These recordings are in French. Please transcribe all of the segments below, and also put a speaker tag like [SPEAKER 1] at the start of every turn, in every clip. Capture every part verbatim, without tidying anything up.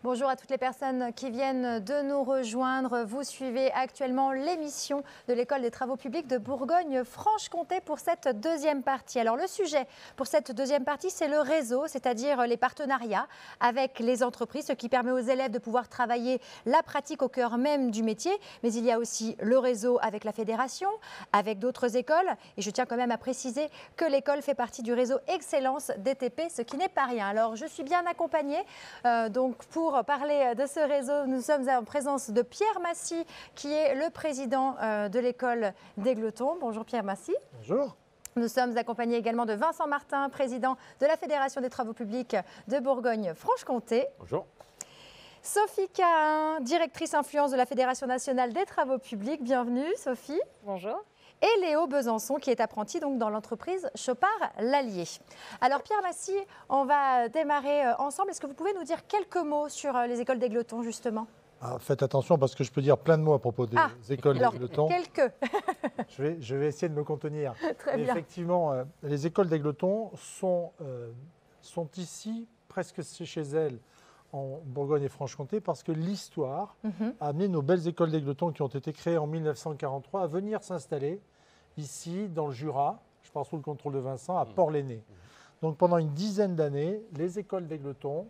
[SPEAKER 1] Bonjour à toutes les personnes qui viennent de nous rejoindre. Vous suivez actuellement l'émission de l'École des travaux publics de Bourgogne-Franche-Comté pour cette deuxième partie. Alors le sujet pour cette deuxième partie, c'est le réseau, c'est-à-dire les partenariats avec les entreprises, ce qui permet aux élèves de pouvoir travailler la pratique au cœur même du métier. Mais il y a aussi le réseau avec la fédération, avec d'autres écoles. Et je tiens quand même à préciser que l'école fait partie du réseau Excellence D T P, ce qui n'est pas rien. Alors je suis bien accompagnée euh, donc pour Pour parler de ce réseau, nous sommes en présence de Pierre Massy, qui est le président de l'école d'Égletons. Bonjour Pierre Massy.
[SPEAKER 2] Bonjour.
[SPEAKER 1] Nous sommes accompagnés également de Vincent Martin, président de la Fédération des travaux publics de Bourgogne-Franche-Comté.
[SPEAKER 2] Bonjour.
[SPEAKER 1] Sophie Cahin, directrice influence de la Fédération nationale des travaux publics. Bienvenue Sophie.
[SPEAKER 3] Bonjour.
[SPEAKER 1] Et Léo Besançon, qui est apprenti donc dans l'entreprise Chopard-Lallier. Alors Pierre Massy, on va démarrer ensemble. Est-ce que vous pouvez nous dire quelques mots sur les écoles d'Égletons, justement?
[SPEAKER 2] Ah, faites attention parce que je peux dire plein de mots à propos des
[SPEAKER 1] ah,
[SPEAKER 2] écoles d'Égletons.
[SPEAKER 1] Quelques.
[SPEAKER 2] je, vais, je vais essayer de me contenir.
[SPEAKER 1] Très bien.
[SPEAKER 2] Effectivement, euh, les écoles d'Égletons sont, euh, sont ici, presque chez elles, en Bourgogne et Franche-Comté, parce que l'histoire mm-hmm. a amené nos belles écoles d'Égletons qui ont été créées en mille neuf cent quarante-trois à venir s'installer ici, dans le Jura, je parle sous le contrôle de Vincent, à Port-l'Aîné. Donc pendant une dizaine d'années, les écoles d'Égletons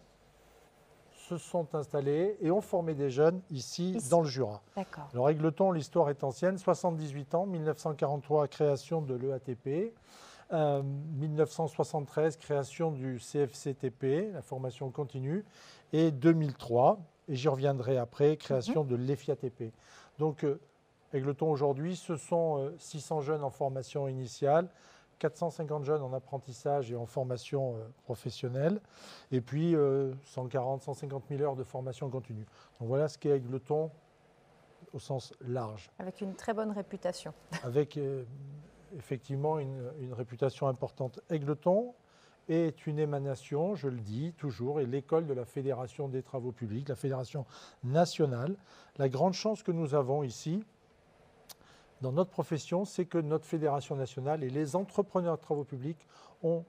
[SPEAKER 2] se sont installées et ont formé des jeunes ici, ici. dans le Jura. Alors Égletons, l'histoire est ancienne, soixante-dix-huit ans, mille neuf cent quarante-trois, création de l'E A T P, euh, mille neuf cent soixante-treize, création du C F C T P, la formation continue, et deux mille trois, et j'y reviendrai après, création mm-hmm. de l'E F I A T P. Donc euh, Égletons aujourd'hui, ce sont euh, six cents jeunes en formation initiale, quatre cent cinquante jeunes en apprentissage et en formation euh, professionnelle, et puis euh, cent quarante à cent cinquante mille heures de formation continue. Donc voilà ce qu'est Égletons au sens large.
[SPEAKER 1] Avec une très bonne réputation.
[SPEAKER 2] Avec euh, effectivement une, une réputation importante. Égletons est une émanation, je le dis toujours, est l'école de la Fédération des travaux publics, la Fédération nationale. La grande chance que nous avons ici, dans notre profession, c'est que notre fédération nationale et les entrepreneurs de travaux publics ont,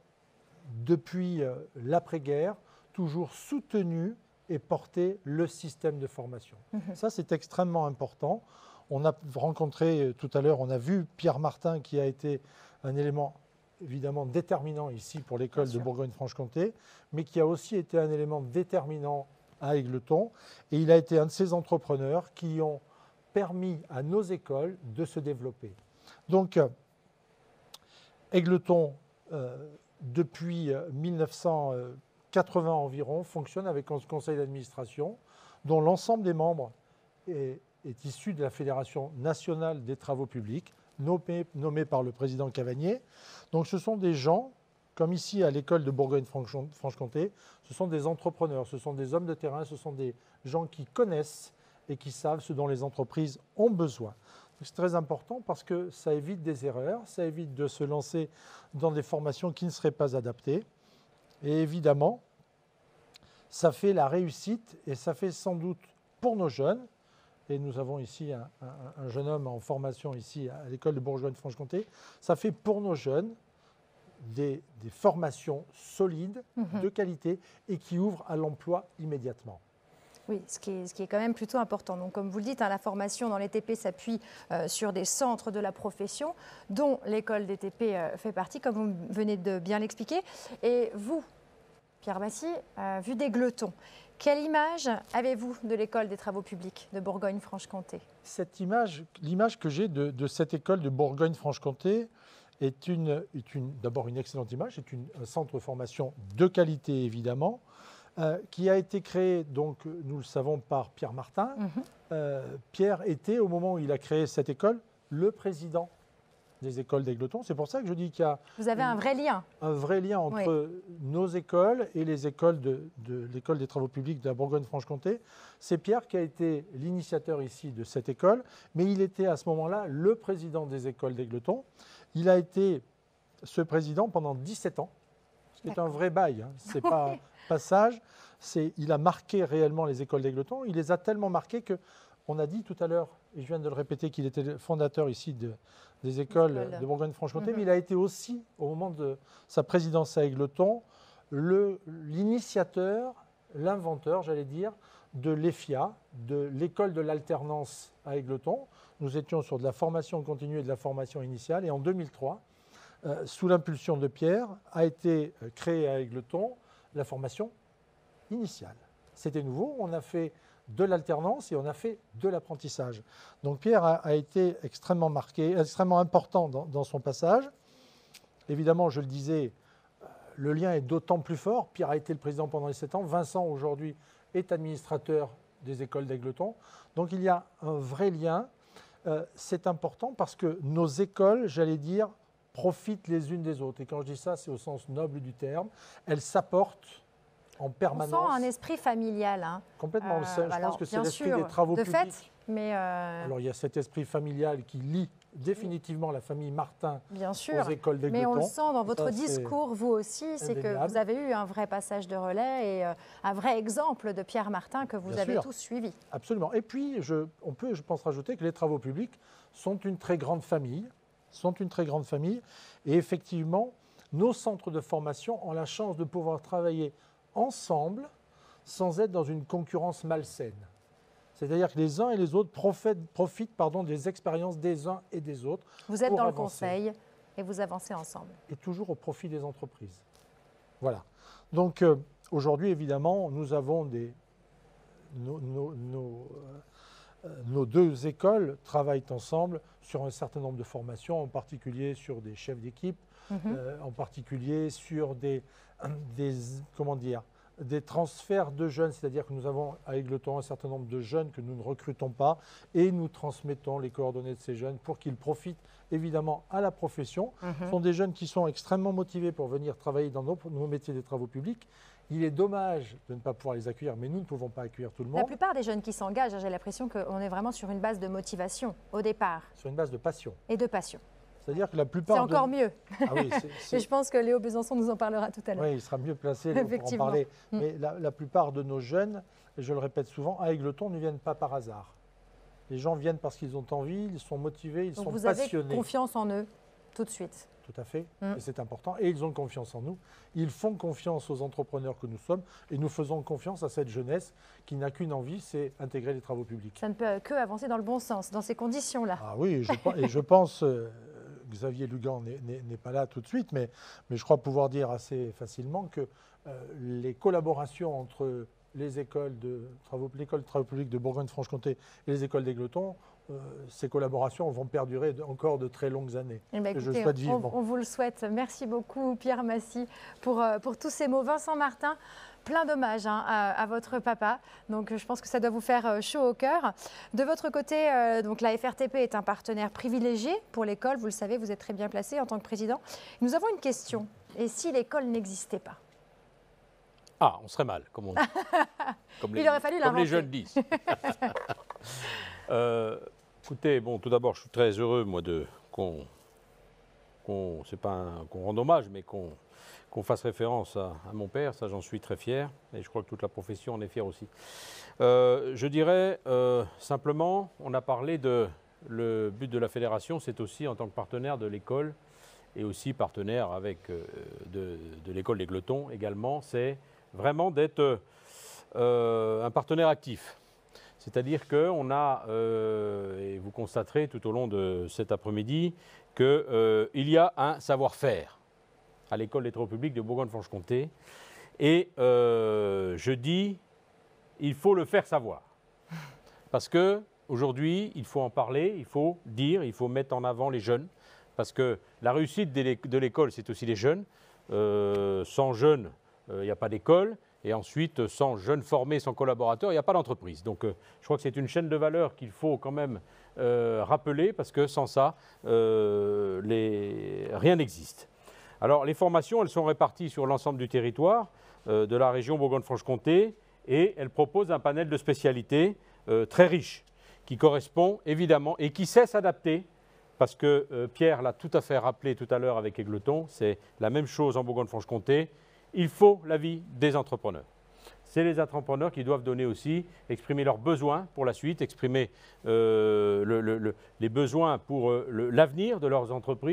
[SPEAKER 2] depuis euh, l'après-guerre, toujours soutenu et porté le système de formation. Mmh. Ça, c'est extrêmement important. On a rencontré euh, tout à l'heure, on a vu Pierre Martin, qui a été un élément évidemment déterminant ici pour l'école de Bourgogne-Franche-Comté, mais qui a aussi été un élément déterminant à Égletons. Et il a été un de ces entrepreneurs qui ont permis à nos écoles de se développer. Donc, euh, Égletons, euh, depuis euh, mille neuf cent quatre-vingts environ, fonctionne avec un conseil d'administration dont l'ensemble des membres est, est issu de la Fédération nationale des travaux publics, nommé, nommé par le président Cavagnier. Donc, ce sont des gens, comme ici à l'école de Bourgogne-Franche-Comté, ce sont des entrepreneurs, ce sont des hommes de terrain, ce sont des gens qui connaissent et qui savent ce dont les entreprises ont besoin. C'est très important parce que ça évite des erreurs, ça évite de se lancer dans des formations qui ne seraient pas adaptées. Et évidemment, ça fait la réussite et ça fait sans doute pour nos jeunes, et nous avons ici un, un, un jeune homme en formation ici à l'école de Bourgogne-Franche-Comté, ça fait pour nos jeunes des, des formations solides, mmh. de qualité et qui ouvrent à l'emploi immédiatement.
[SPEAKER 1] Oui, ce qui, est, ce qui est quand même plutôt important. Donc, comme vous le dites, hein, la formation dans l'E T P s'appuie euh, sur des centres de la profession, dont l'école d'E T P euh, fait partie, comme vous venez de bien l'expliquer. Et vous, Pierre Massy, euh, vu d'Égletons, quelle image avez-vous de l'école des travaux publics de Bourgogne-Franche-Comté?
[SPEAKER 2] Cette image, l'image que j'ai de, de cette école de Bourgogne-Franche-Comté est, une, est une, d'abord une excellente image. C'est une, un centre de formation de qualité, évidemment, Euh, qui a été créé, donc, nous le savons, par Pierre Martin. Mmh. Euh, Pierre était, au moment où il a créé cette école, le président des écoles d'Égletons. C'est pour ça que je dis qu'il y a…
[SPEAKER 1] Vous avez une, un vrai lien.
[SPEAKER 2] Un vrai lien entre oui. nos écoles et les écoles de, de l'école des travaux publics de la Bourgogne-Franche-Comté. C'est Pierre qui a été l'initiateur ici de cette école, mais il était à ce moment-là le président des écoles d'Égletons. Il a été ce président pendant dix-sept ans, ce qui est un vrai bail, hein. Ce n'est pas… passage, c'est, il a marqué réellement les écoles d'Égletons. Il les a tellement marquées qu'on a dit tout à l'heure, et je viens de le répéter, qu'il était le fondateur ici de, des écoles École. de Bourgogne-Franche-Comté, mm-hmm. mais il a été aussi, au moment de sa présidence à Égletons, l'initiateur, l'inventeur, j'allais dire, de l'E F I A, de l'école de l'alternance à Égletons. Nous étions sur de la formation continue et de la formation initiale. Et en deux mille trois, euh, sous l'impulsion de Pierre, a été créée à Égletons la formation initiale. C'était nouveau, on a fait de l'alternance et on a fait de l'apprentissage. Donc Pierre a, a été extrêmement marqué, extrêmement important dans, dans son passage. Évidemment, je le disais, le lien est d'autant plus fort. Pierre a été le président pendant les sept ans. Vincent, aujourd'hui, est administrateur des écoles d'Égletons. Donc il y a un vrai lien. Euh, c'est important parce que nos écoles, j'allais dire, profitent les unes des autres. Et quand je dis ça, c'est au sens noble du terme. Elles s'apportent en permanence.
[SPEAKER 1] On sent un esprit familial. Hein.
[SPEAKER 2] Complètement. Euh, je
[SPEAKER 1] alors,
[SPEAKER 2] pense que c'est
[SPEAKER 1] bien
[SPEAKER 2] l'esprit
[SPEAKER 1] sûr,
[SPEAKER 2] des travaux
[SPEAKER 1] de
[SPEAKER 2] publics.
[SPEAKER 1] fait, mais euh...
[SPEAKER 2] Alors il y a cet esprit familial qui lie définitivement la famille Martin
[SPEAKER 1] bien sûr,
[SPEAKER 2] aux écoles d'Égletons.
[SPEAKER 1] Mais on le sent dans votre
[SPEAKER 2] ça,
[SPEAKER 1] discours, vous aussi, c'est que vous avez eu un vrai passage de relais et euh, un vrai exemple de Pierre Martin que vous
[SPEAKER 2] bien
[SPEAKER 1] avez
[SPEAKER 2] sûr.
[SPEAKER 1] tous suivi.
[SPEAKER 2] Absolument. Et puis, je, on peut, je pense, rajouter que les travaux publics sont une très grande famille, sont une très grande famille. Et effectivement, nos centres de formation ont la chance de pouvoir travailler ensemble sans être dans une concurrence malsaine. C'est-à-dire que les uns et les autres profitent, profitent pardon, des expériences des uns et des autres.
[SPEAKER 1] Vous êtes dans
[SPEAKER 2] avancer.
[SPEAKER 1] le conseil et vous avancez ensemble.
[SPEAKER 2] Et toujours au profit des entreprises. Voilà. Donc euh, aujourd'hui, évidemment, nous avons des... Nos, nos, nos, euh, nos deux écoles travaillent ensemble sur un certain nombre de formations, en particulier sur des chefs d'équipe, mm-hmm. euh, en particulier sur des, des comment dire, des transferts de jeunes, c'est-à-dire que nous avons à Égletons un certain nombre de jeunes que nous ne recrutons pas et nous transmettons les coordonnées de ces jeunes pour qu'ils profitent évidemment à la profession. Mm-hmm. Ce sont des jeunes qui sont extrêmement motivés pour venir travailler dans nos, nos métiers des travaux publics. Il est dommage de ne pas pouvoir les accueillir, mais nous ne pouvons pas accueillir tout le monde.
[SPEAKER 1] La plupart des jeunes qui s'engagent, j'ai l'impression qu'on est vraiment sur une base de motivation au départ.
[SPEAKER 2] Sur une base de passion.
[SPEAKER 1] Et de passion.
[SPEAKER 2] C'est-à-dire que la plupart
[SPEAKER 1] C'est encore
[SPEAKER 2] de...
[SPEAKER 1] mieux.
[SPEAKER 2] Ah oui, c'est, c'est...
[SPEAKER 1] Et je pense que Léo Besançon nous en parlera tout à l'heure.
[SPEAKER 2] Oui, il sera mieux placé pour en parler. Mm. Mais la, la plupart de nos jeunes, et je le répète souvent, à Égletons ne viennent pas par hasard. Les gens viennent parce qu'ils ont envie, ils sont motivés, ils
[SPEAKER 1] Donc
[SPEAKER 2] sont
[SPEAKER 1] vous
[SPEAKER 2] passionnés.
[SPEAKER 1] Vous avez confiance en eux tout de suite.
[SPEAKER 2] Tout à fait, mm. et c'est important. Et ils ont confiance en nous. Ils font confiance aux entrepreneurs que nous sommes et nous faisons confiance à cette jeunesse qui n'a qu'une envie, c'est intégrer les travaux publics.
[SPEAKER 1] Ça ne peut que avancer dans le bon sens, dans ces conditions-là.
[SPEAKER 2] Ah oui, et je, et je pense... Euh, Xavier Lugan n'est pas là tout de suite, mais, mais je crois pouvoir dire assez facilement que euh, les collaborations entre les écoles de travaux, l'école de travaux publics de Bourgogne-Franche-Comté et les écoles d'Égletons, euh, ces collaborations vont perdurer de, encore de très longues années.
[SPEAKER 1] Eh bien,
[SPEAKER 2] écoutez,
[SPEAKER 1] je souhaite vivement. On, on vous le souhaite. Merci beaucoup Pierre Massy pour, euh, pour tous ces mots. Vincent Martin, plein d'hommages hein, à, à votre papa. Donc, je pense que ça doit vous faire chaud au cœur. De votre côté, euh, donc, la F R T P est un partenaire privilégié pour l'école. Vous le savez, vous êtes très bien placé en tant que président. Nous avons une question. Et si l'école n'existait pas?
[SPEAKER 3] Ah, on serait mal, comme on dit. Comme les,
[SPEAKER 1] Il aurait fallu
[SPEAKER 3] comme les jeunes disent. euh, écoutez, bon, tout d'abord, je suis très heureux, moi, de qu'on, qu'on c'est pas un, qu'on rende hommage, mais qu'on qu'on fasse référence à, à mon père, ça j'en suis très fier, et je crois que toute la profession en est fière aussi. Euh, je dirais euh, simplement, on a parlé de le but de la fédération, c'est aussi en tant que partenaire de l'école, et aussi partenaire avec euh, de, de l'école d'Égletons également, c'est vraiment d'être euh, un partenaire actif. C'est-à-dire qu'on a, euh, et vous constaterez tout au long de cet après-midi, qu'il euh, y a un savoir-faire à l'école des travaux publics de Bourgogne-Franche-Comté. Et euh, je dis, il faut le faire savoir. Parce qu'aujourd'hui, il faut en parler, il faut dire, il faut mettre en avant les jeunes. Parce que la réussite de l'école, c'est aussi les jeunes. Euh, sans jeunes, il euh, n'y a pas d'école. Et ensuite, sans jeunes formés, sans collaborateurs, il n'y a pas d'entreprise. Donc, euh, je crois que c'est une chaîne de valeur qu'il faut quand même euh, rappeler, parce que sans ça, euh, les... rien n'existe. Alors, les formations, elles sont réparties sur l'ensemble du territoire euh, de la région Bourgogne-Franche-Comté, et elles proposent un panel de spécialités euh, très riche, qui correspond évidemment et qui sait s'adapter, parce que euh, Pierre l'a tout à fait rappelé tout à l'heure avec Égletons, c'est la même chose en Bourgogne-Franche-Comté. Il faut l'avis des entrepreneurs. C'est les entrepreneurs qui doivent donner aussi, exprimer leurs besoins pour la suite, exprimer euh, le, le, le, les besoins pour euh, l'avenir de leurs entreprises,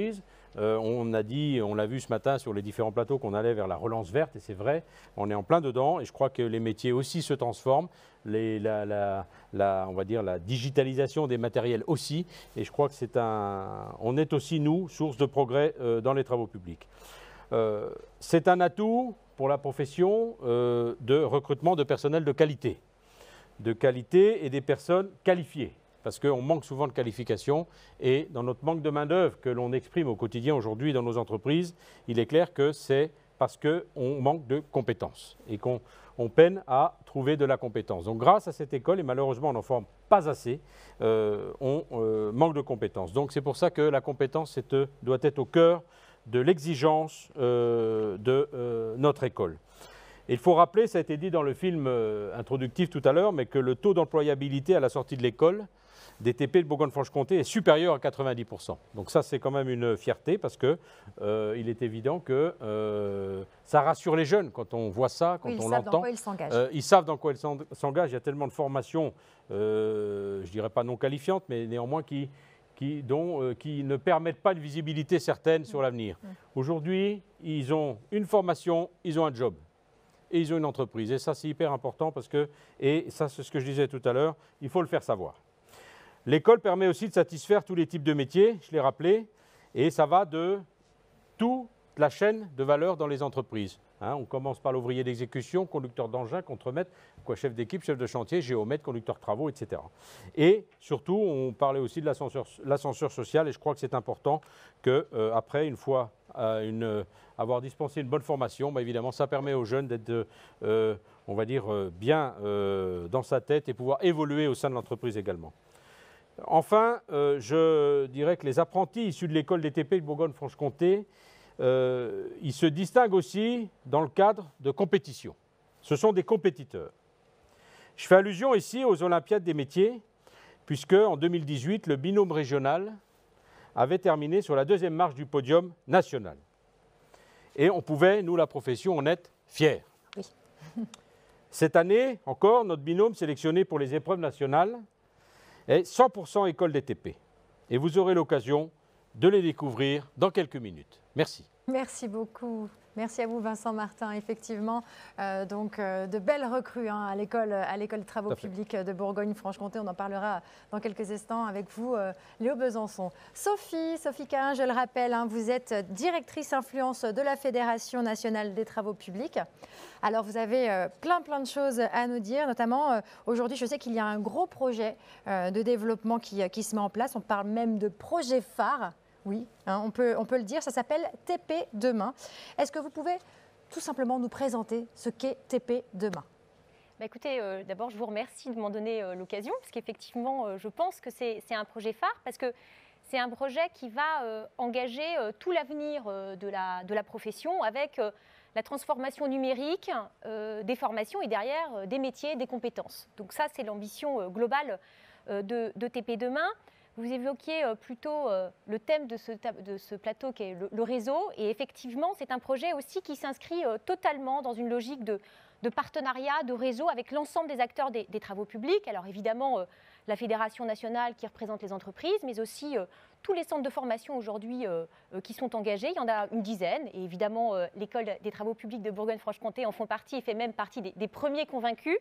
[SPEAKER 3] Euh, on a dit, on l'a vu ce matin sur les différents plateaux qu'on allait vers la relance verte, et c'est vrai, on est en plein dedans, et je crois que les métiers aussi se transforment, les, la, la, la, on va dire la digitalisation des matériels aussi, et je crois que c'est un, on est aussi, nous, source de progrès euh, dans les travaux publics. Euh, c'est un atout pour la profession euh, de recrutement de personnel de qualité, de qualité et des personnes qualifiées. Parce qu'on manque souvent de qualifications et dans notre manque de main-d'œuvre que l'on exprime au quotidien aujourd'hui dans nos entreprises, il est clair que c'est parce qu'on manque de compétences et qu'on on peine à trouver de la compétence. Donc grâce à cette école, et malheureusement on n'en forme pas assez, euh, on euh, manque de compétences. Donc c'est pour ça que la compétence est, doit être au cœur de l'exigence euh, de euh, notre école. Et il faut rappeler, ça a été dit dans le film euh, introductif tout à l'heure, mais que le taux d'employabilité à la sortie de l'école des T P de Bourgogne-Franche-Comté est supérieur à quatre-vingt-dix pour cent. Donc ça, c'est quand même une fierté parce qu'il euh, est évident que euh, ça rassure les jeunes quand on voit ça, quand
[SPEAKER 1] oui,
[SPEAKER 3] on l'entend.
[SPEAKER 1] Ils savent dans quoi ils s'engagent.
[SPEAKER 3] Euh, ils savent dans quoi ils s'engagent. Il y a tellement de formations, euh, je ne dirais pas non qualifiantes, mais néanmoins qui, qui, dont, euh, qui ne permettent pas une visibilité certaine sur l'avenir. Mmh. Aujourd'hui, ils ont une formation, ils ont un job. Et ils ont une entreprise. Et ça, c'est hyper important parce que, et ça, c'est ce que je disais tout à l'heure, il faut le faire savoir. L'école permet aussi de satisfaire tous les types de métiers, je l'ai rappelé, et ça va de toute la chaîne de valeur dans les entreprises. Hein, on commence par l'ouvrier d'exécution, conducteur d'engin, contremaître, quoi, chef d'équipe, chef de chantier, géomètre, conducteur de travaux, et cetera. Et surtout, on parlait aussi de l'ascenseur social, et je crois que c'est important qu'après, euh, une fois euh, une, euh, avoir dispensé une bonne formation, bah, évidemment, ça permet aux jeunes d'être, euh, on va dire, euh, bien euh, dans sa tête et pouvoir évoluer au sein de l'entreprise également. Enfin, euh, je dirais que les apprentis issus de l'école des T P de Bourgogne-Franche-Comté, euh, ils se distinguent aussi dans le cadre de compétition. Ce sont des compétiteurs. Je fais allusion ici aux Olympiades des métiers, puisque en deux mille dix-huit, le binôme régional avait terminé sur la deuxième marche du podium national. Et on pouvait, nous, la profession, en être fiers. Oui. Cette année, encore, notre binôme sélectionné pour les épreuves nationales est cent pour cent école des T P. Et vous aurez l'occasion de les découvrir dans quelques minutes. Merci.
[SPEAKER 1] Merci beaucoup. Merci à vous, Vincent Martin. Effectivement, euh, donc euh, de belles recrues hein, à l'école, à l'école des travaux publics de Bourgogne-Franche-Comté. On en parlera dans quelques instants avec vous, euh, Léo Besançon. Sophie, Sophie Cahin, je le rappelle, hein, vous êtes directrice influence de la Fédération nationale des travaux publics. Alors, vous avez euh, plein, plein de choses à nous dire, notamment euh, aujourd'hui, je sais qu'il y a un gros projet euh, de développement qui, qui se met en place. On parle même de projet phare. Oui, hein, on, peut, on peut le dire, ça s'appelle T P Demain. Est-ce que vous pouvez tout simplement nous présenter ce qu'est T P Demain ?
[SPEAKER 4] Bah écoutez, euh, d'abord, je vous remercie de m'en donner euh, l'occasion, parce qu'effectivement, euh, je pense que c'est un projet phare, parce que c'est un projet qui va euh, engager euh, tout l'avenir euh, de, la, de la profession avec euh, la transformation numérique, euh, des formations et derrière euh, des métiers, des compétences. Donc ça, c'est l'ambition euh, globale euh, de, de T P Demain. Vous évoquiez plutôt le thème de ce, de ce plateau qui est le, le réseau. Et effectivement, c'est un projet aussi qui s'inscrit totalement dans une logique de, de partenariat, de réseau avec l'ensemble des acteurs des, des travaux publics. Alors évidemment, la Fédération nationale qui représente les entreprises, mais aussi tous les centres de formation aujourd'hui qui sont engagés. Il y en a une dizaine. Et évidemment, l'École des travaux publics de Bourgogne-Franche-Comté en font partie et fait même partie des, des premiers convaincus.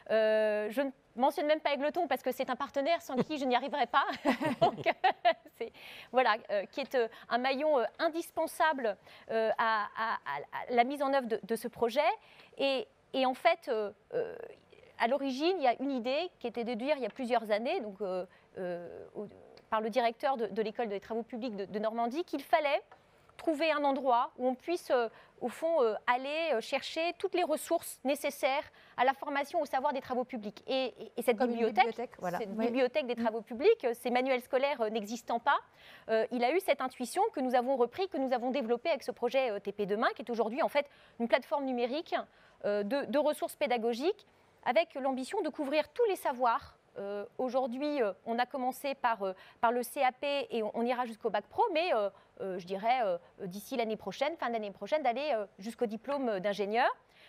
[SPEAKER 4] Euh, je ne mentionne même pas Aigleton parce que c'est un partenaire sans qui je n'y arriverai pas. Donc, c'est, voilà, euh, qui est euh, un maillon euh, indispensable euh, à, à, à la mise en œuvre de, de ce projet. Et, et en fait, euh, euh, à l'origine, il y a une idée qui était de dire il y a plusieurs années, donc, euh, euh, au, par le directeur de, de l'École des travaux publics de, de Normandie, qu'il fallait trouver un endroit où on puisse, euh, au fond, euh, aller euh, chercher toutes les ressources nécessaires à la formation, au savoir des travaux publics. Et, et, et cette
[SPEAKER 1] Comme
[SPEAKER 4] bibliothèque,
[SPEAKER 1] bibliothèque, voilà.
[SPEAKER 4] cette
[SPEAKER 1] oui.
[SPEAKER 4] bibliothèque des travaux publics, ces manuels scolaires euh, n'existant pas, euh, il a eu cette intuition que nous avons repris, que nous avons développée avec ce projet euh, T P Demain, qui est aujourd'hui en fait une plateforme numérique euh, de, de ressources pédagogiques, avec l'ambition de couvrir tous les savoirs. Euh, Aujourd'hui, euh, on a commencé par, euh, par le C A P et on, on ira jusqu'au bac pro, mais euh, euh, je dirais euh, d'ici l'année prochaine, fin d'année prochaine, d'aller euh, jusqu'au diplôme d'ingénieur.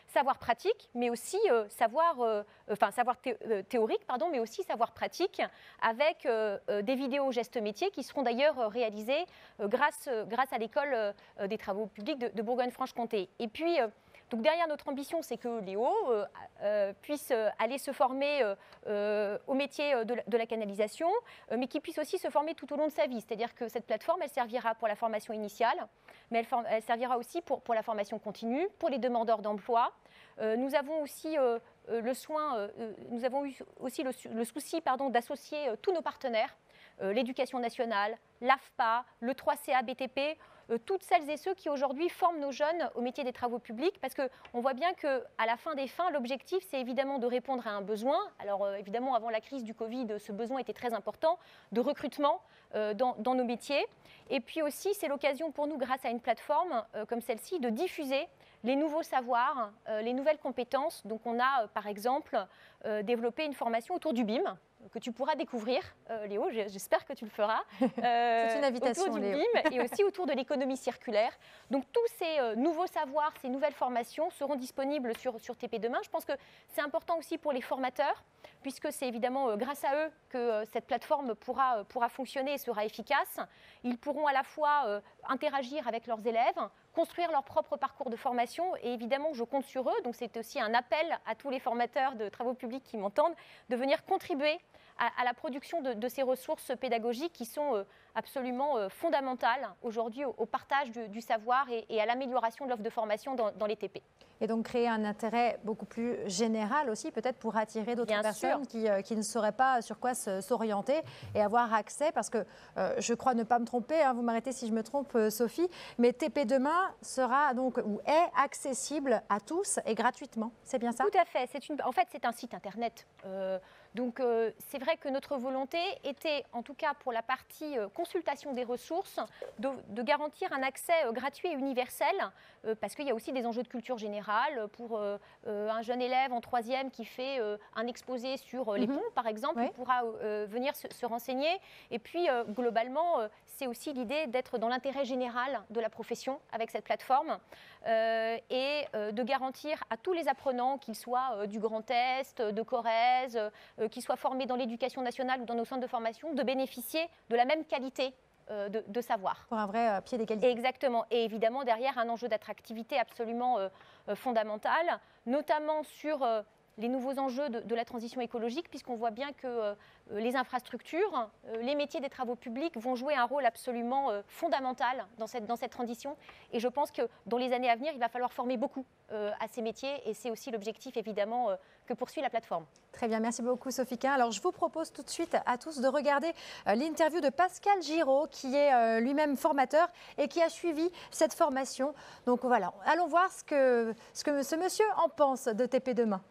[SPEAKER 4] savoir pratique, mais aussi euh, savoir, euh, enfin, savoir thé euh, théorique, pardon, mais aussi savoir pratique, avec euh, euh, des vidéos gestes métiers qui seront d'ailleurs euh, réalisées euh, grâce, euh, grâce à l'école euh, des travaux publics de, de Bourgogne-Franche-Comté. Et puis, euh, donc derrière notre ambition, c'est que Léo euh, euh, puisse aller se former euh, euh, au métier de la, de la canalisation, euh, mais qu'il puisse aussi se former tout au long de sa vie. C'est-à-dire que cette plateforme, elle servira pour la formation initiale, mais elle, for elle servira aussi pour, pour la formation continue, pour les demandeurs d'emploi. Euh, nous avons aussi euh, le soin, euh, nous avons eu aussi le, le souci d'associer euh, tous nos partenaires, euh, l'éducation nationale, l'A F P A, le trois C A B T P, euh, toutes celles et ceux qui aujourd'hui forment nos jeunes au métier des travaux publics, parce qu'on voit bien qu'à la fin des fins, l'objectif, c'est évidemment de répondre à un besoin. Alors euh, évidemment, avant la crise du Covid, ce besoin était très important, de recrutement euh, dans, dans nos métiers. Et puis aussi, c'est l'occasion pour nous, grâce à une plateforme euh, comme celle-ci, de diffuser les nouveaux savoirs, euh, les nouvelles compétences. Donc on a, euh, par exemple, euh, développé une formation autour du B I M, que tu pourras découvrir, euh, Léo, j'espère que tu le feras.
[SPEAKER 1] Euh, C'est une invitation,
[SPEAKER 4] autour du
[SPEAKER 1] Léo.
[SPEAKER 4] B I M et aussi autour de l'économie circulaire. Donc tous ces euh, nouveaux savoirs, ces nouvelles formations seront disponibles sur, sur T P Demain. Je pense que c'est important aussi pour les formateurs, puisque c'est évidemment euh, grâce à eux que euh, cette plateforme pourra, euh, pourra fonctionner et sera efficace. Ils pourront à la fois euh, interagir avec leurs élèves, construire leur propre parcours de formation, et évidemment, je compte sur eux. Donc c'est aussi un appel à tous les formateurs de travaux publics qui m'entendent, de venir contribuer à, à la production de, de ces ressources pédagogiques qui sont euh, absolument euh, fondamentales aujourd'hui au, au partage du, du savoir et, et à l'amélioration de l'offre de formation dans, dans les T P.
[SPEAKER 1] Et donc créer un intérêt beaucoup plus général aussi, peut-être pour attirer d'autres personnes qui, euh, qui ne sauraient pas sur quoi s'orienter et avoir accès, parce que euh, je crois ne pas me tromper, hein, vous m'arrêtez si je me trompe, euh, Sophie, mais T P Demain sera donc ou est accessible à tous et gratuitement, c'est bien ça?
[SPEAKER 4] Tout à fait. C'est une, en fait, c'est un site internet. Euh, donc euh, c'est vrai que notre volonté était, en tout cas pour la partie euh, consultation des ressources, de, de garantir un accès euh, gratuit et universel, euh, parce qu'il y a aussi des enjeux de culture générale. Pour euh, euh, un jeune élève en troisième qui fait euh, un exposé sur euh, les
[SPEAKER 1] Mm-hmm.
[SPEAKER 4] ponts, par exemple,
[SPEAKER 1] Oui.
[SPEAKER 4] il pourra euh, venir se, se renseigner. Et puis, euh, globalement, euh, c'est aussi l'idée d'être dans l'intérêt général de la profession avec cette plateforme euh, et euh, de garantir à tous les apprenants, qu'ils soient euh, du Grand Est, de Corrèze, euh, qu'ils soient formés dans l'éducation nationale ou dans nos centres de formation, de bénéficier de la même qualité De, de savoir.
[SPEAKER 1] Pour un vrai euh, pied d'égalité.
[SPEAKER 4] Exactement. Et évidemment, derrière, un enjeu d'attractivité absolument euh, euh, fondamental, notamment sur euh, les nouveaux enjeux de, de la transition écologique, puisqu'on voit bien que euh, les infrastructures, euh, les métiers des travaux publics vont jouer un rôle absolument euh, fondamental dans cette, dans cette transition. Et je pense que dans les années à venir, il va falloir former beaucoup euh, à ces métiers. Et c'est aussi l'objectif, évidemment, euh, que poursuit la plateforme.
[SPEAKER 1] Très bien, merci beaucoup Sophie Quin. Alors je vous propose tout de suite à tous de regarder euh, l'interview de Pascal Giraud, qui est euh, lui-même formateur et qui a suivi cette formation. Donc voilà, allons voir ce que, ce que ce monsieur en pense de T P Demain.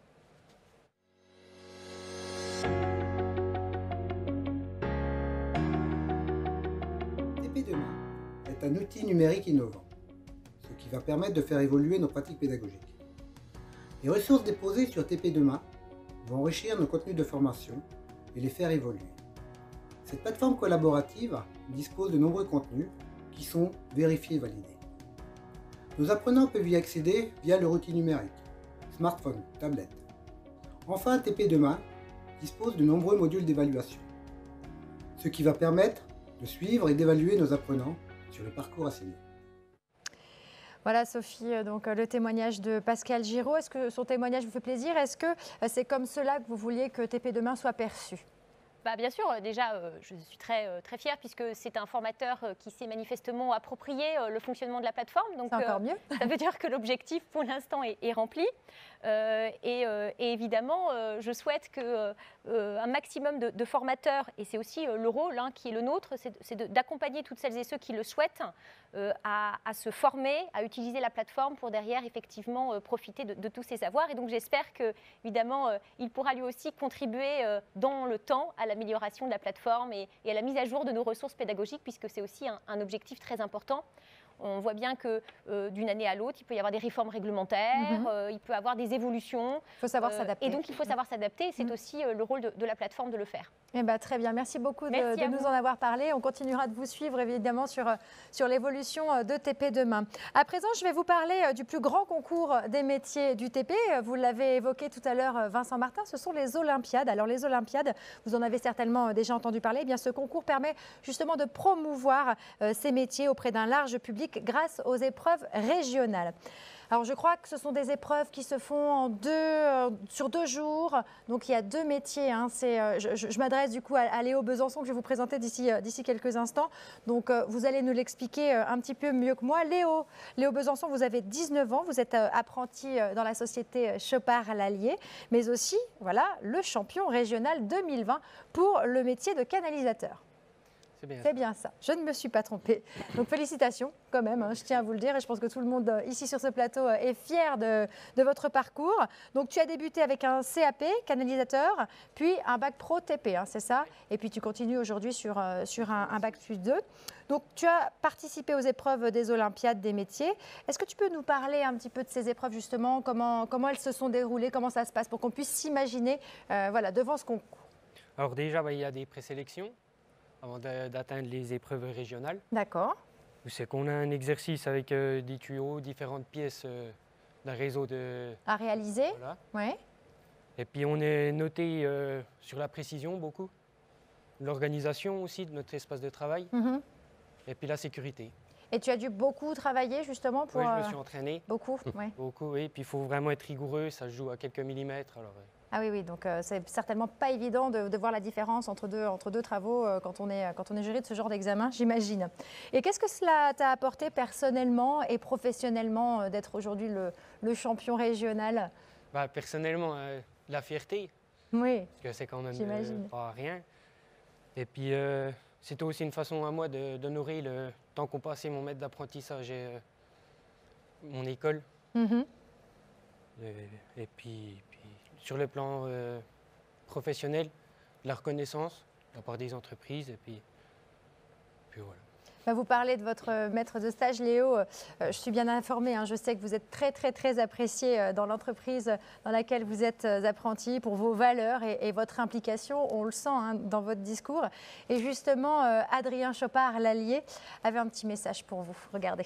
[SPEAKER 5] T P Demain est un outil numérique innovant, ce qui va permettre de faire évoluer nos pratiques pédagogiques. Les ressources déposées sur T P Demain vont enrichir nos contenus de formation et les faire évoluer. Cette plateforme collaborative dispose de nombreux contenus qui sont vérifiés et validés. Nos apprenants peuvent y accéder via leur outil numérique, smartphone, tablette. Enfin, T P Demain dispose de nombreux modules d'évaluation, ce qui va permettre de suivre et d'évaluer nos apprenants sur le parcours assigné.
[SPEAKER 1] Voilà Sophie, donc le témoignage de Pascal Giraud. Est-ce que son témoignage vous fait plaisir? Est-ce que c'est comme cela que vous vouliez que T P Demain soit perçu?
[SPEAKER 4] Bah, bien sûr, déjà, euh, je suis très, euh, très fière puisque c'est un formateur euh, qui s'est manifestement approprié euh, le fonctionnement de la plateforme. Donc,
[SPEAKER 1] c'est encore
[SPEAKER 4] euh,
[SPEAKER 1] mieux.
[SPEAKER 4] Ça veut dire que l'objectif, pour l'instant, est, est rempli. Euh, et, euh, et évidemment, euh, je souhaite que euh, un maximum de, de formateurs, et c'est aussi euh, le rôle hein, qui est le nôtre, c'est d'accompagner toutes celles et ceux qui le souhaitent euh, à, à se former, à utiliser la plateforme pour derrière, effectivement, euh, profiter de, de tous ces savoirs. Et donc, j'espère que, évidemment, euh, il pourra lui aussi contribuer euh, dans le temps à l'amélioration de la plateforme et, et à la mise à jour de nos ressources pédagogiques, puisque c'est aussi un, un objectif très important. On voit bien que euh, d'une année à l'autre, il peut y avoir des réformes réglementaires,
[SPEAKER 1] Mm-hmm.
[SPEAKER 4] euh, il peut y avoir des évolutions.
[SPEAKER 1] Il faut savoir
[SPEAKER 4] euh,
[SPEAKER 1] s'adapter.
[SPEAKER 4] Et donc, il faut savoir s'adapter et c'est
[SPEAKER 1] Mm.
[SPEAKER 4] aussi euh, le rôle de, de la plateforme de le faire.
[SPEAKER 1] Eh ben, très bien, merci beaucoup de,
[SPEAKER 4] Merci
[SPEAKER 1] de
[SPEAKER 4] à
[SPEAKER 1] nous
[SPEAKER 4] vous.
[SPEAKER 1] en avoir parlé. On continuera de vous suivre évidemment sur, euh, sur l'évolution de T P demain. À présent, je vais vous parler euh, du plus grand concours des métiers du T P. Euh, Vous l'avez évoqué tout à l'heure, euh, Vincent Martin, ce sont les Olympiades. Alors les Olympiades, vous en avez certainement euh, déjà entendu parler. Eh bien, ce concours permet justement de promouvoir euh, ces métiers auprès d'un large public grâce aux épreuves régionales. Alors, je crois que ce sont des épreuves qui se font en deux, euh, sur deux jours. Donc, il y a deux métiers. Hein. C'est, euh, je je, je m'adresse du coup à, à Léo Besançon que je vais vous présenter d'ici euh, d'ici quelques instants. Donc, euh, vous allez nous l'expliquer euh, un petit peu mieux que moi. Léo, Léo Besançon, vous avez dix-neuf ans. Vous êtes euh, apprenti euh, dans la société Chopard-Lallier, mais aussi, voilà, le champion régional deux mille vingt pour le métier de canalisateur.
[SPEAKER 6] C'est bien.
[SPEAKER 1] C'est bien ça, je ne me suis pas trompée. Donc félicitations quand même, hein, je tiens à vous le dire et je pense que tout le monde euh, ici sur ce plateau euh, est fier de, de votre parcours. Donc tu as débuté avec un C A P, canalisateur, puis un bac pro T P, hein, c'est ça? Et puis tu continues aujourd'hui sur, euh, sur un, un bac plus deux. Donc tu as participé aux épreuves des Olympiades des métiers. Est-ce que tu peux nous parler un petit peu de ces épreuves justement, comment, comment elles se sont déroulées, comment ça se passe pour qu'on puisse s'imaginer euh, voilà, devant ce concours?
[SPEAKER 6] Alors déjà, bah, il y a des présélections avant de- d'atteindre les épreuves régionales.
[SPEAKER 1] D'accord.
[SPEAKER 6] C'est qu'on a un exercice avec euh, des tuyaux, différentes pièces euh, d'un réseau de...
[SPEAKER 1] À réaliser,
[SPEAKER 6] Voilà.
[SPEAKER 1] oui.
[SPEAKER 6] Et puis on est noté euh, sur la précision beaucoup, l'organisation aussi de notre espace de travail,
[SPEAKER 1] Mhm.
[SPEAKER 6] et puis la sécurité.
[SPEAKER 1] Et tu as dû beaucoup travailler justement pour...
[SPEAKER 6] Oui, je me
[SPEAKER 1] euh,
[SPEAKER 6] suis entraîné
[SPEAKER 1] Beaucoup, oui.
[SPEAKER 6] beaucoup, oui. Puis il faut vraiment être rigoureux, ça se joue à quelques millimètres. Alors, euh,
[SPEAKER 1] Ah oui, oui, donc euh, c'est certainement pas évident de, de voir la différence entre deux, entre deux travaux euh, quand, on est, quand on est jury de ce genre d'examen, j'imagine. Et qu'est-ce que cela t'a apporté personnellement et professionnellement euh, d'être aujourd'hui le, le champion régional?
[SPEAKER 6] bah, personnellement, euh, la fierté,
[SPEAKER 1] Oui,
[SPEAKER 6] parce que c'est quand même
[SPEAKER 1] J'imagine.
[SPEAKER 6] euh, pas rien. Et puis euh, c'était aussi une façon à moi de- d'honorer le temps qu'on passait mon maître d'apprentissage et euh, mon école.
[SPEAKER 1] Mhm.
[SPEAKER 6] Et, et puis, puis sur le plan euh, professionnel, la reconnaissance de la part des entreprises. Et puis, puis voilà.
[SPEAKER 1] Bah, vous parlez de votre euh, maître de stage, Léo. Euh, je suis bien informée, hein, je sais que vous êtes très, très, très apprécié euh, dans l'entreprise dans laquelle vous êtes euh, apprenti pour vos valeurs et, et votre implication. On le sent hein, dans votre discours. Et justement, euh, Adrien Chopard-Lallier avait un petit message pour vous. Regardez.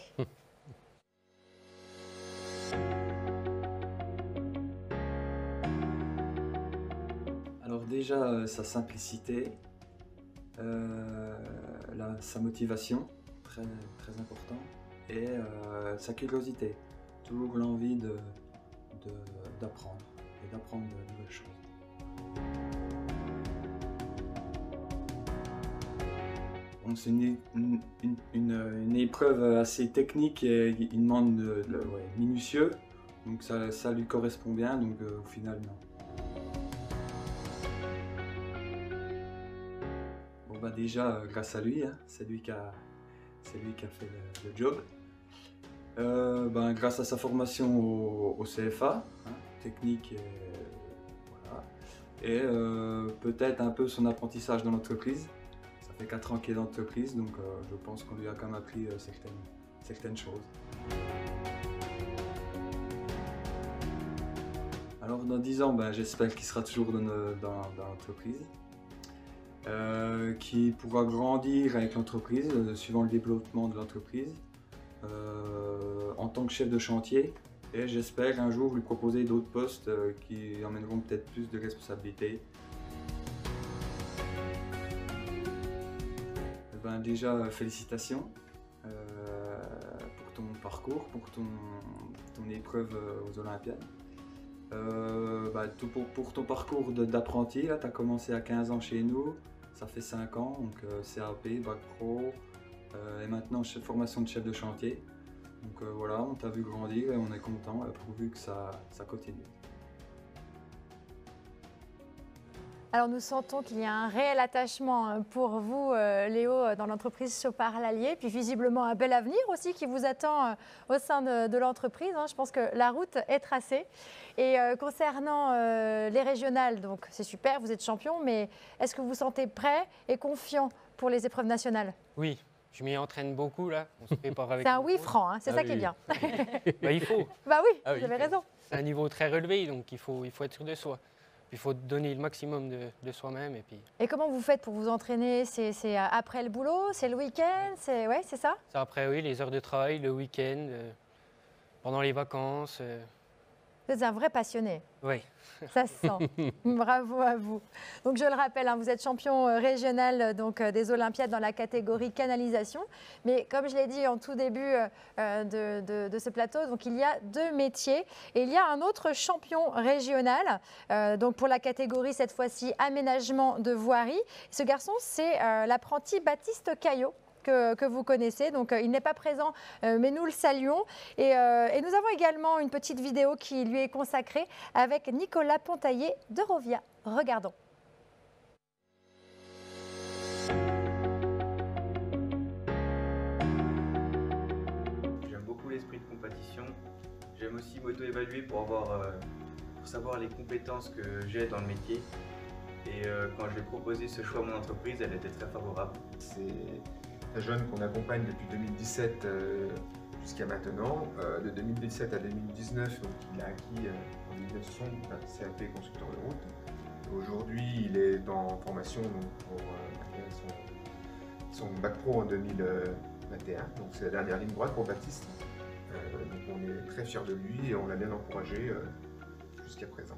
[SPEAKER 7] Alors déjà, euh, sa simplicité, euh, la- sa motivation, très, très important, et euh, sa curiosité, toujours l'envie de, de- d'apprendre et d'apprendre de nouvelles choses. Bon, c'est une, une- une- une- une épreuve assez technique et il demande de, de- ouais, minutieux, donc ça, ça lui correspond bien, donc euh, au final non. Bon bah déjà euh, grâce à lui, hein, c'est lui qui a, c'est lui qui a fait le, le job. Euh, ben, grâce à sa formation au, au C F A, hein, technique et, voilà. et euh, peut-être un peu son apprentissage dans l'entreprise. Ça fait quatre ans qu'il est dans l'entreprise, donc euh, je pense qu'on lui a quand même appris euh, certaines, certaines choses. Alors dans dix ans, ben, j'espère qu'il sera toujours dans, le- dans, dans l'entreprise. Euh, qui pourra grandir avec l'entreprise, euh, suivant le développement de l'entreprise, euh, en tant que chef de chantier. Et j'espère un jour lui proposer d'autres postes euh, qui emmèneront peut-être plus de responsabilités. Eh ben, déjà, euh, félicitations euh, pour ton parcours, pour ton, ton épreuve euh, aux Olympiades. Euh, bah, tout pour, pour ton parcours de- d'apprenti, tu as commencé à quinze ans chez nous, ça fait cinq ans, donc euh, C A P, bac pro, euh, et maintenant chef- formation de chef de chantier. Donc euh, voilà, on t'a vu grandir et on est content, euh, pourvu que ça, ça continue.
[SPEAKER 1] Alors nous sentons qu'il y a un réel attachement euh, pour vous, euh, Léo, euh, dans l'entreprise Chopard-Lallier, puis visiblement un bel avenir aussi qui vous attend euh, au sein de, de l'entreprise. hein. Je pense que la route est tracée. Et euh, concernant euh, les régionales, donc c'est super, vous êtes champion, mais est-ce que vous vous sentez prêt et confiant pour les épreuves nationales?
[SPEAKER 6] Oui, je m'y entraîne beaucoup là. On se prépare avec.
[SPEAKER 1] C'est un
[SPEAKER 6] mon
[SPEAKER 1] oui
[SPEAKER 6] coach.
[SPEAKER 1] franc, hein, c'est
[SPEAKER 3] Ah
[SPEAKER 1] ça
[SPEAKER 3] oui,
[SPEAKER 1] qui est
[SPEAKER 3] oui.
[SPEAKER 1] bien.
[SPEAKER 6] Bah, il faut.
[SPEAKER 1] Bah oui,
[SPEAKER 3] Ah oui.
[SPEAKER 1] vous avez raison.
[SPEAKER 6] C'est un niveau très relevé, donc il faut, il faut être sûr de soi. Il faut donner le maximum de, de soi-même et puis.
[SPEAKER 1] Et comment vous faites pour vous entraîner? C'est c'est après le boulot? C'est le week-end? C'est ouais, c'est ça?
[SPEAKER 6] Ça, après, oui, les heures de travail, le week-end, euh, pendant les vacances. euh,
[SPEAKER 1] Vous êtes un vrai passionné.
[SPEAKER 6] oui.
[SPEAKER 1] Ça se sent. Bravo à vous. Donc je le rappelle, hein, vous êtes champion euh, régional euh, donc, euh, des Olympiades dans la catégorie canalisation. Mais comme je l'ai dit en tout début euh, de, de- de ce plateau, donc il y a deux métiers. Et il y a un autre champion régional, euh, donc pour la catégorie cette fois-ci aménagement de voirie. Ce garçon, c'est euh, l'apprenti Baptiste Caillot. Que, que vous connaissez. Donc, euh, il n'est pas présent, euh, mais nous le saluons. Et, euh, et nous avons également une petite vidéo qui lui est consacrée avec Nicolas Pontaillé de Rovia. Regardons.
[SPEAKER 8] J'aime beaucoup l'esprit de compétition. J'aime aussi m'auto-évaluer pour, avoir, euh, pour savoir les compétences que j'ai dans le métier. Et euh, quand je vais proposer ce choix à mon entreprise, elle était très favorable.
[SPEAKER 9] C'est un jeune qu'on accompagne depuis deux mille dix-sept euh, jusqu'à maintenant. Euh, de deux mille dix-sept à deux mille dix-neuf, donc, il a acquis euh, en mille neuf cents un C A P constructeur de route. Aujourd'hui, il est en formation donc, pour euh, acquérir son, son bac pro en deux mille vingt et un. Donc c'est la dernière ligne droite pour Baptiste. Euh, donc on est très fiers de lui et on l'a bien encouragé euh, jusqu'à présent.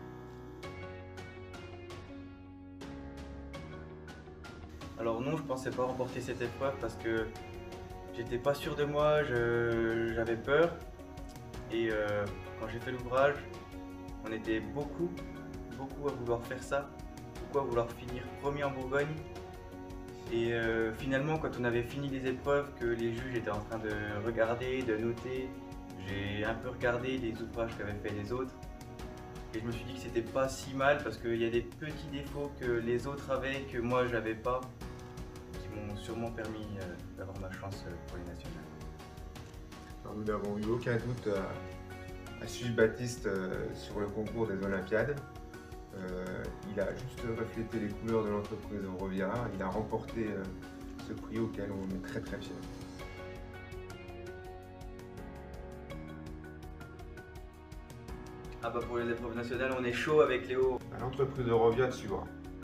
[SPEAKER 8] Alors non, je pensais pas remporter cette épreuve parce que j'étais pas sûr de moi, je- j'avais peur. Et euh, quand j'ai fait l'ouvrage, on était beaucoup, beaucoup à vouloir faire ça, beaucoup à vouloir finir premier en Bourgogne. Et euh, finalement, quand on avait fini les épreuves, que les juges étaient en train de regarder, de noter, j'ai un peu regardé les ouvrages qu'avaient fait les autres. Et je me suis dit que c'était pas si mal parce qu'il y a des petits défauts que les autres avaient que moi j'avais pas, qui m'ont sûrement permis euh, d'avoir ma chance euh, pour les nationales.
[SPEAKER 9] Alors, nous n'avons eu aucun doute à, à suivre Baptiste euh, sur le concours des Olympiades. Euh, il a juste reflété les couleurs de l'entreprise Eurovia. Il a remporté euh, ce prix auquel on est très très fiers.
[SPEAKER 8] Ah bah pour les épreuves nationales, on est chaud avec Léo.
[SPEAKER 9] L'entreprise Eurovia te suivra.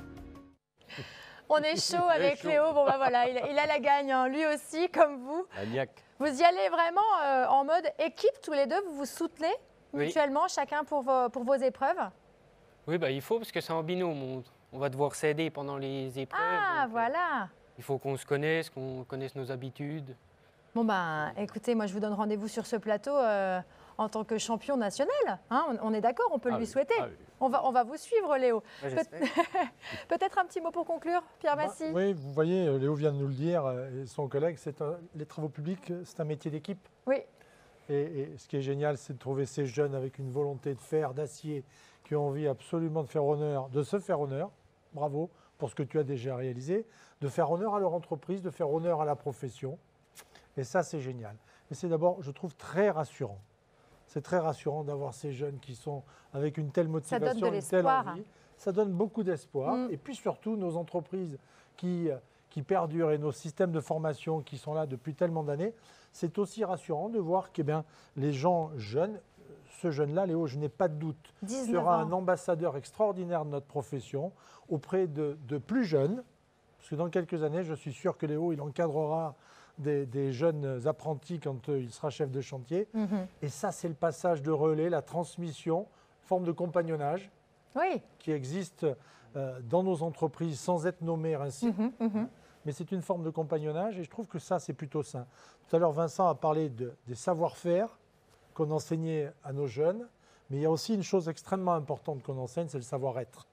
[SPEAKER 1] On est chaud avec
[SPEAKER 3] chaud.
[SPEAKER 1] Léo. Bon, bah voilà, il, il a la gagne, hein, lui aussi, comme vous.
[SPEAKER 3] Agnac.
[SPEAKER 1] Vous y allez vraiment euh, en mode équipe, tous les deux. Vous vous soutenez
[SPEAKER 6] Oui.
[SPEAKER 1] mutuellement, chacun pour vos, pour vos épreuves.
[SPEAKER 6] Oui, bah, il faut parce que c'est en binôme. On, on va devoir s'aider pendant les épreuves.
[SPEAKER 1] Ah,
[SPEAKER 6] donc, euh,
[SPEAKER 1] voilà.
[SPEAKER 6] il faut qu'on se connaisse, qu'on connaisse nos habitudes.
[SPEAKER 1] Bon, ben, écoutez, moi, je vous donne rendez-vous sur ce plateau euh, en tant que champion national. Hein, on, on est d'accord, on peut
[SPEAKER 3] Ah
[SPEAKER 1] lui
[SPEAKER 3] oui,
[SPEAKER 1] souhaiter.
[SPEAKER 3] ah oui.
[SPEAKER 1] On va, on va vous suivre, Léo.
[SPEAKER 6] Ouais,
[SPEAKER 1] Peut-
[SPEAKER 6] j'espère.
[SPEAKER 1] Peut-être un petit mot pour conclure, Pierre
[SPEAKER 2] Bah,
[SPEAKER 1] Massy.
[SPEAKER 2] oui, vous voyez, euh, Léo vient de nous le dire, euh, et son collègue, c'est un- les travaux publics, euh, c'est un métier d'équipe.
[SPEAKER 1] Oui.
[SPEAKER 2] Et, et ce qui est génial, c'est de trouver ces jeunes avec une volonté de faire, d'acier, qui ont envie absolument de faire honneur, de se faire honneur. Bravo pour ce que tu as déjà réalisé, de faire honneur à leur entreprise, de faire honneur à la profession. Et ça, c'est génial. Et c'est d'abord, je trouve, très rassurant. C'est très rassurant d'avoir ces jeunes qui sont avec une telle
[SPEAKER 1] Ça
[SPEAKER 2] motivation,
[SPEAKER 1] donne de
[SPEAKER 2] une telle
[SPEAKER 1] l'espoir.
[SPEAKER 2] envie. Ça donne beaucoup d'espoir.
[SPEAKER 1] Mm.
[SPEAKER 2] Et puis surtout, nos entreprises qui, euh, qui perdurent et nos systèmes de formation qui sont là depuis tellement d'années, c'est aussi rassurant de voir que eh bien, les gens jeunes, euh, ce jeune-là, Léo, je n'ai pas de doute,
[SPEAKER 1] dix-neuf
[SPEAKER 2] sera
[SPEAKER 1] ans.
[SPEAKER 2] un ambassadeur extraordinaire de notre profession auprès de, de plus jeunes. Parce que dans quelques années, je suis sûr que Léo, il encadrera des, des jeunes apprentis quand euh, il sera chef de chantier.
[SPEAKER 1] Mhm.
[SPEAKER 2] Et ça, c'est le passage de relais, la transmission, forme de compagnonnage
[SPEAKER 1] Oui.
[SPEAKER 2] qui existe euh, dans nos entreprises sans être nommé ainsi.
[SPEAKER 1] Mhm, mhm.
[SPEAKER 2] Mais c'est une forme de compagnonnage et je trouve que ça, c'est plutôt sain. Tout à l'heure, Vincent a parlé de, des savoir-faire qu'on enseignait à nos jeunes, mais il y a aussi une chose extrêmement importante qu'on enseigne, c'est le savoir-être.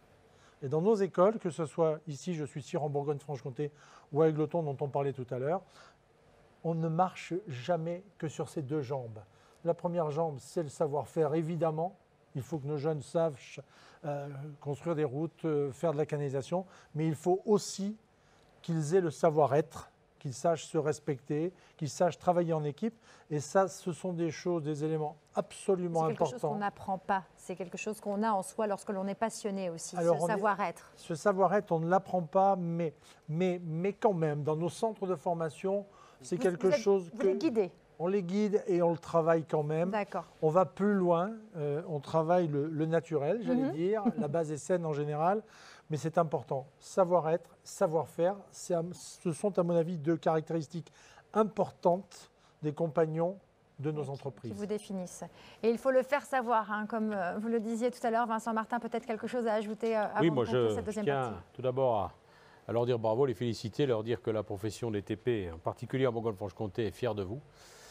[SPEAKER 2] Et dans nos écoles, que ce soit ici, je suis sûr, en Bourgogne-Franche-Comté ou à Égletons, dont on parlait tout à l'heure, on ne marche jamais que sur ces deux jambes. La première jambe, c'est le savoir-faire, évidemment. Il faut que nos jeunes savent euh, construire des routes, euh, faire de la canalisation, mais il faut aussi qu'ils aient le savoir-être, qu'ils sachent se respecter, qu'ils sachent travailler en équipe. Et ça, ce sont des choses, des éléments absolument importants.
[SPEAKER 1] C'est quelque chose qu'on n'apprend pas, c'est quelque chose qu'on a en soi lorsque l'on est passionné aussi,
[SPEAKER 2] Alors,
[SPEAKER 1] ce savoir-être.
[SPEAKER 2] Ce savoir-être, on ne l'apprend pas, mais, mais, mais quand même, dans nos centres de formation, c'est quelque
[SPEAKER 1] vous êtes,
[SPEAKER 2] chose
[SPEAKER 1] vous
[SPEAKER 2] que…
[SPEAKER 1] les guidez.
[SPEAKER 2] On les guide et on le travaille quand même.
[SPEAKER 1] D'accord.
[SPEAKER 2] On va plus loin, euh, on travaille le, le naturel, j'allais
[SPEAKER 1] Mhm.
[SPEAKER 2] dire. La base est saine en général, mais c'est important. Savoir-être, savoir-faire, c'est à- ce sont à mon avis deux caractéristiques importantes des compagnons de nos
[SPEAKER 1] Qui
[SPEAKER 2] entreprises.
[SPEAKER 1] vous définissent. Et il faut le faire savoir, hein, comme euh, vous le disiez tout à l'heure, Vincent Martin, peut-être quelque chose à ajouter euh, avant
[SPEAKER 3] Oui,
[SPEAKER 1] de
[SPEAKER 3] moi
[SPEAKER 1] conclure
[SPEAKER 3] je,
[SPEAKER 1] cette
[SPEAKER 3] je
[SPEAKER 1] deuxième
[SPEAKER 3] tiens
[SPEAKER 1] partie.
[SPEAKER 3] tout d'abord à, à leur dire bravo, les féliciter, leur dire que la profession des T P, en particulier en Bourgogne-Franche-Comté, est fière de vous.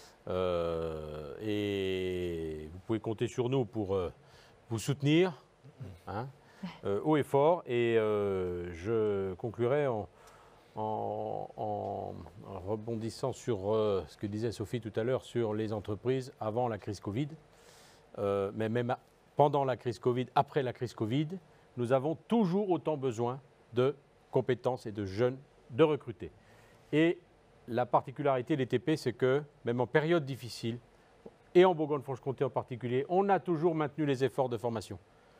[SPEAKER 3] Euh, et vous pouvez compter sur nous pour euh, vous soutenir, hein, euh, haut et fort. Et euh, je conclurai en, en- en- en rebondissant sur euh, ce que disait Sophie tout à l'heure sur les entreprises avant la crise Covid. Euh, mais même pendant la crise Covid, après la crise Covid, nous avons toujours autant besoin de compétences et de jeunes de recruter. Et la particularité des T P, c'est que même en période difficile, et en Bourgogne-Franche-Comté en particulier, on a toujours maintenu les efforts de formation.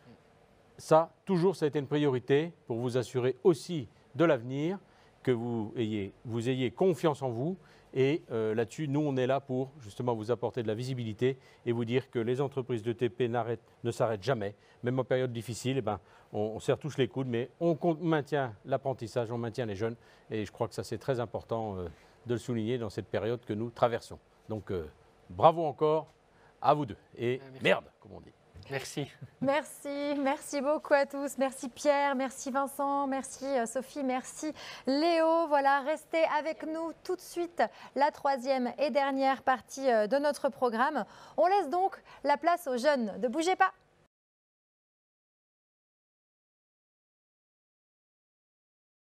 [SPEAKER 3] Ça, toujours, ça a été une priorité pour vous assurer aussi de l'avenir, que vous ayez, vous ayez confiance en vous. Et euh, là-dessus, nous, on est là pour justement vous apporter de la visibilité et vous dire que les entreprises de T P n'arrêtent- ne s'arrêtent jamais. Même en période difficile, eh ben, on, on serre tous les coudes, mais on, con- maintient l'apprentissage, on maintient les jeunes. Et je crois que ça, c'est très important euh, de le souligner dans cette période que nous traversons. Donc, euh, bravo encore à vous deux. Et
[SPEAKER 6] Merci.
[SPEAKER 3] merde, comme on dit.
[SPEAKER 6] Merci.
[SPEAKER 1] Merci, merci beaucoup à tous. Merci Pierre, merci Vincent, merci euh, Sophie, merci Léo. Voilà, restez avec nous tout de suite. La troisième et dernière partie euh, de notre programme. On laisse donc la place aux jeunes. Ne bougez pas.